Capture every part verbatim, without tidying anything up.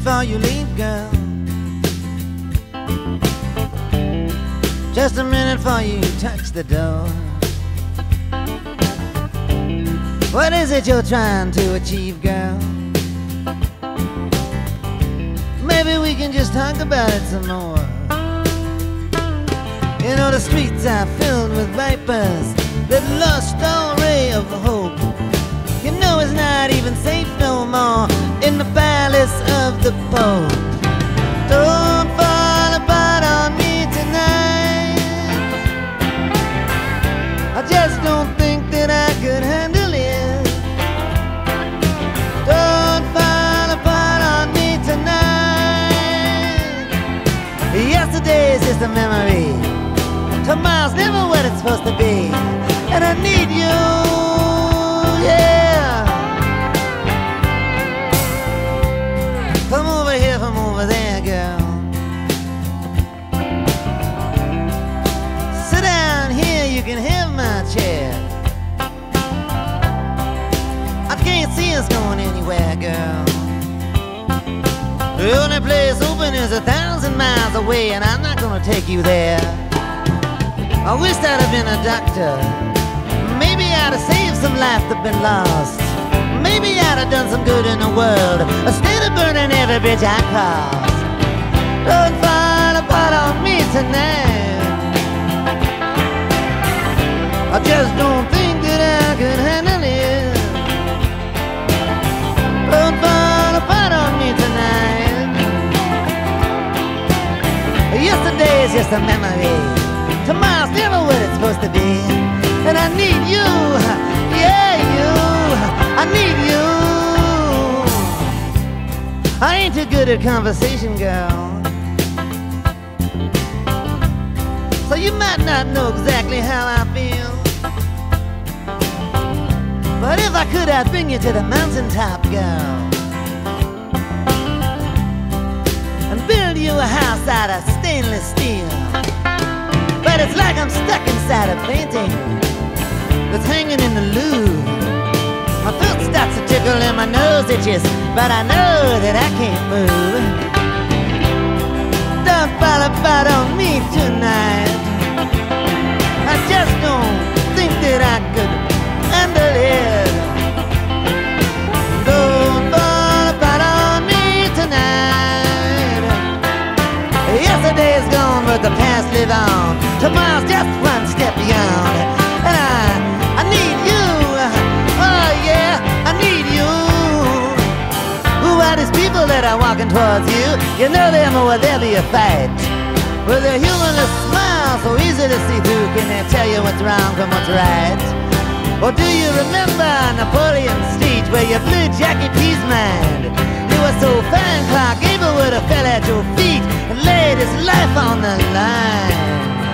before you leave, girl. Just a minute before you touch the door. What is it you're trying to achieve, girl? Maybe we can just talk about it some more. You know the streets are filled with vipers that lost all ray of hope. You know it's not even safe no more in the palace of the Pope. Don't fall apart on me tonight. I just don't think that I could handle it. Don't fall apart on me tonight. Yesterday's just a memory. Tomorrow's never what it's supposed to be. And I need you, yeah. Come over here from over there, girl. Sit down here, you can have my chair. I can't see us going anywhere, girl. The only place open is a thousand miles away, and I'm not gonna take you there. I wish I'd have been a doctor. Maybe I'd have saved some life that's been lost. Maybe I'd have done some good in the world instead of burning every bridge I crossed. Don't fall apart on me tonight. I just don't think that I could handle it. Don't fall apart on me tonight. Yesterday's just a memory. Tomorrow's never what it's supposed to be. And I need you, yeah, you, I need you. I ain't too good at conversation, girl. So you might not know exactly how I feel. But if I could, I'd bring you to the mountaintop, girl, and build you a house out of stainless steel. But it's like I'm stuck inside a painting that's hanging in the Louvre. My foot starts to tickle and my nose itches, but I know that I can't move. Don't fall apart on me tonight. I just don't think that I could handle it. Don't fall apart on me tonight. Yesterday's gone, but the past live on. Tomorrow's just one step beyond. And I, I need you. Oh yeah, I need you. Who are these people that are walking towards you? You know them or will there be a fight? With a humorless smile so easy to see through, can they tell you what's wrong from what's right? Or do you remember Napoleon's speech where you blew Jackie P's mind? You were so fine, Clark Gable would have fell at your feet and laid his life on the line.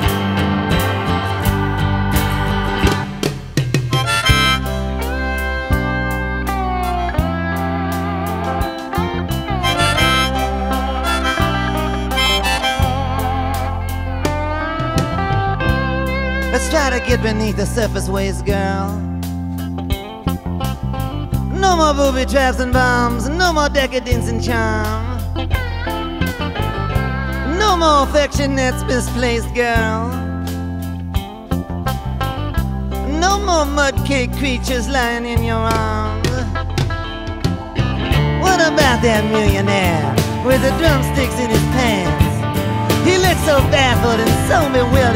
Let's try to get beneath the surface waves, girl. No more booby traps and bombs, no more decadence and charm. No more affection that's misplaced, girl. No more mud-cake creatures lying in your arms. What about that millionaire with the drumsticks in his pants? He looked so baffled and so bewildered.